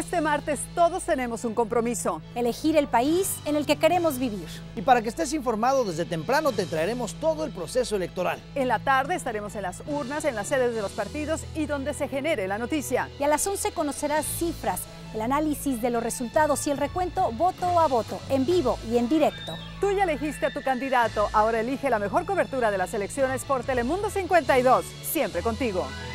Este martes todos tenemos un compromiso. Elegir el país en el que queremos vivir. Y para que estés informado desde temprano te traeremos todo el proceso electoral. En la tarde estaremos en las urnas, en las sedes de los partidos y donde se genere la noticia. Y a las 11 conocerás cifras, el análisis de los resultados y el recuento voto a voto, en vivo y en directo. Tú ya elegiste a tu candidato, ahora elige la mejor cobertura de las elecciones por Telemundo 52, siempre contigo.